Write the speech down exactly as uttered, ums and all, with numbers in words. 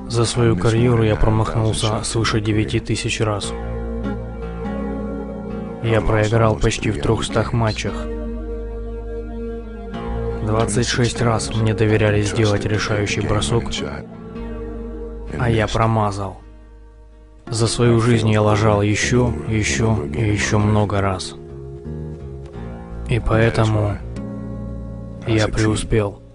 За свою карьеру я промахнулся свыше девяти тысяч раз. Я проиграл почти в трехстах матчах. двадцать шесть раз мне доверяли сделать решающий бросок, а я промазал. За свою жизнь я лажал еще, еще и еще много раз. И поэтому я преуспел.